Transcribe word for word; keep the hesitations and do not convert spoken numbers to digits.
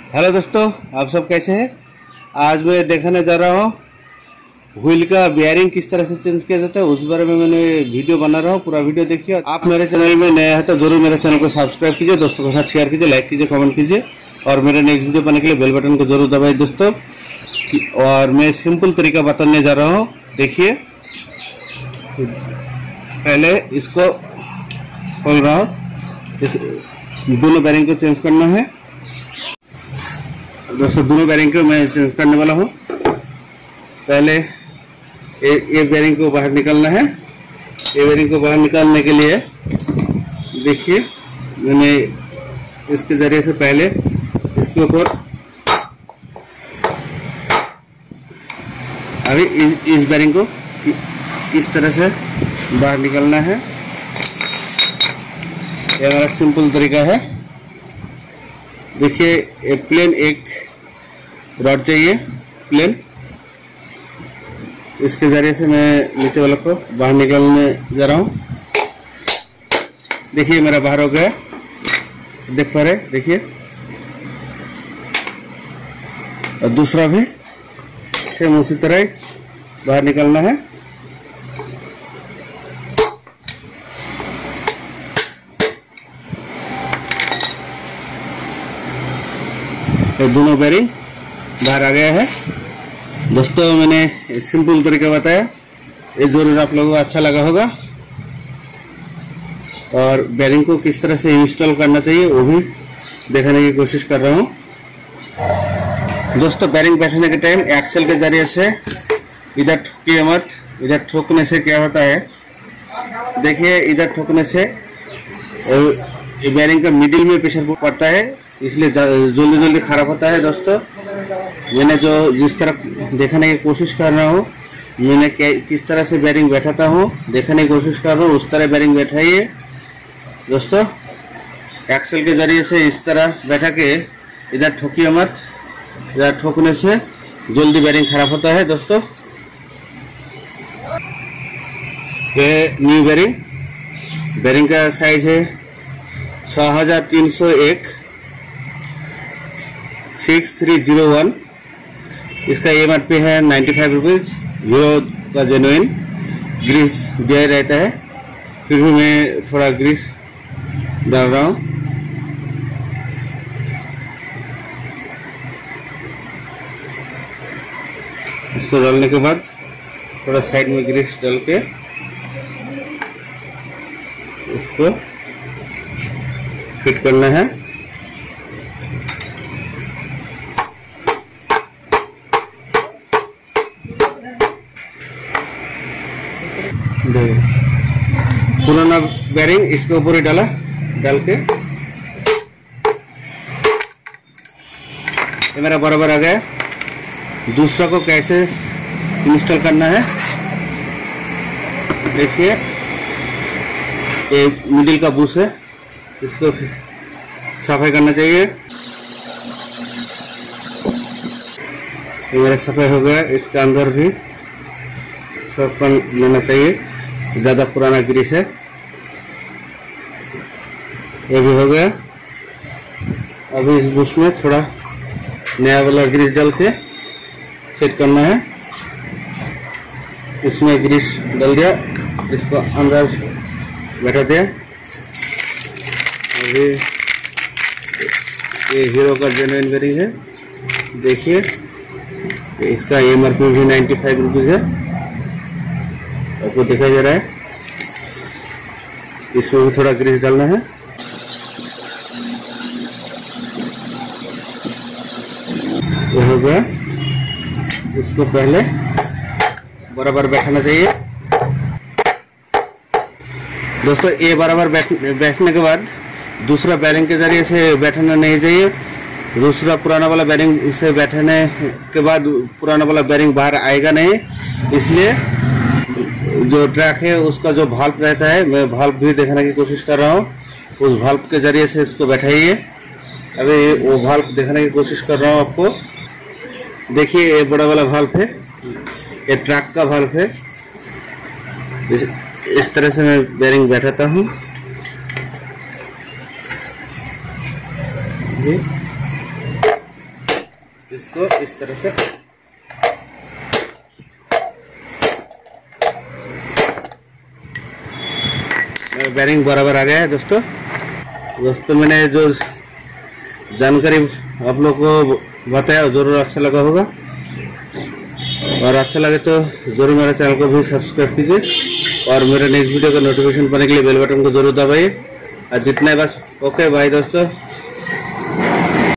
Hello दोस्तों, आप सब कैसे हैं। आज मैं दिखाने जा रहा हूँ व्हील का बेयरिंग किस तरह से चेंज किया जाता है, उस बारे में मैंने वीडियो बना रहा हूँ। पूरा वीडियो देखिए। आप मेरे चैनल में नया है तो जरूर मेरे चैनल को सब्सक्राइब कीजिए, दोस्तों के साथ शेयर कीजिए, लाइक कीजिए, कमेंट कीजिए और मेरे नेक्स्ट वीडियो बनाने के लिए बेल बटन को जरूर दबाइए दोस्तों। और मैं सिंपल तरीका बताने जा रहा हूँ। देखिए, पहले इसको खोल रहा हूँ। इस दोनों बेयरिंग को चेंज करना है दोस्तों। दोनों बेयरिंग को मैं चेंज करने वाला हूँ। पहले ये ये बेयरिंग को बाहर निकालना है। ये बेयरिंग को बाहर निकालने के लिए देखिए, मैंने इसके जरिए से पहले इसके ऊपर अभी इस, इस बेयरिंग को इस तरह से बाहर निकालना है। ये हमारा सिंपल तरीका है। देखिए, एक प्लेन एक रॉड चाहिए, प्लेन। इसके जरिए से मैं नीचे वाला को बाहर निकालने जा रहा हूँ। देखिए, मेरा बाहर हो गया, देख पा रहे, देखिए। और दूसरा भी सेम उसी तरह बाहर निकालना है। ये दोनों बेयरिंग बाहर आ गया है दोस्तों। मैंने सिंपल तरीका बताया, ये जरूर आप लोगों को अच्छा लगा होगा। और बेयरिंग को किस तरह से इंस्टॉल करना चाहिए वो भी दिखाने की कोशिश कर रहा हूँ दोस्तों। बेयरिंग बैठने के टाइम एक्सेल के जरिए से इधर ठोकिए मत। इधर ठोकने से क्या होता है, देखिए, इधर ठोकने से ये बेयरिंग का मिडिल में प्रेशर पड़ता है, इसलिए जल्दी जल्दी खराब होता है दोस्तों। मैंने जो जिस तरह देखने की कोशिश कर रहा हूँ, मैंने किस तरह से बेयरिंग बैठाता हूँ देखने की कोशिश कर रहा हूँ, उस तरह बेयरिंग बैठाइए दोस्तों। एक्सेल के जरिए से इस तरह बैठा के इधर ठोकिए मत। इधर ठोकने से जल्दी बेयरिंग खराब होता है दोस्तों। ये न्यू बेयरिंग बेयरिंग का साइज है छः हजार तीन सौ एक सिक्स थ्री जीरो वन। इसका एम आर पी है नाइन्टी फाइव रुपीज। हीरो का जेन्युइन ग्रीस दिया रहता है, फिर भी मैं थोड़ा ग्रीस डाल रहा हूँ। इसको डालने के बाद थोड़ा साइड में ग्रीस डाल के इसको फिट करना है। पुराना बेयरिंग इसके ऊपर ही डाला, डाल के ये मेरा बराबर आ गया। दूसरा को कैसे इंस्टॉल करना है देखिए। ये मिडिल का बुश है, इसको सफाई करना चाहिए। ये मेरा सफाई हो गया। इसके अंदर भी सब कर लेना चाहिए, ज्यादा पुराना ग्रीस है। ये भी हो गया। अभी इस बुश में थोड़ा नया वाला ग्रीस डाल के सेट करना है। इसमें ग्रीस डाल दिया, इसको अंदर बैठा दिया। अभी ये हीरो का जेन्युइन बेयरिंग है, देखिए। इसका एम आर पी भी नाइन्टी फाइव रुपीज है, आपको दिखाई दे रहा है। इसमें भी थोड़ा ग्रीस डालना है। ये हो गया। इसको पहले बराबर बैठाना चाहिए दोस्तों। ये बराबर बैठ बैठने के बाद दूसरा बेयरिंग के जरिए से बैठाना नहीं चाहिए। दूसरा पुराना वाला बेयरिंग से बैठने के बाद पुराना वाला बेयरिंग बाहर आएगा नहीं, इसलिए जो ट्रैक है उसका जो भाल्व रहता है, मैं भाल्व भी देखने की कोशिश कर रहा हूँ। उस भाल्व के जरिए से इसको बैठाइए। अभी वो भाल्व देखने की कोशिश कर रहा हूँ आपको। देखिए, ये बड़ा वाला भाल्व है, ये ट्रैक का भाल्व है। इस, इस तरह से मैं बेयरिंग बैठाता हूँ। इसको इस तरह से बेरिंग बराबर आ गया है। दोस्तों दोस्तों मैंने जो जानकारी आप लोग को बताया जरूर अच्छा लगा होगा, और अच्छा लगे तो जरूर मेरे चैनल को भी सब्सक्राइब कीजिए और मेरे नेक्स्ट वीडियो का नोटिफिकेशन पाने के लिए बेल बटन को जरूर दबाइए। और जितना है बस ओके बाय दोस्तों।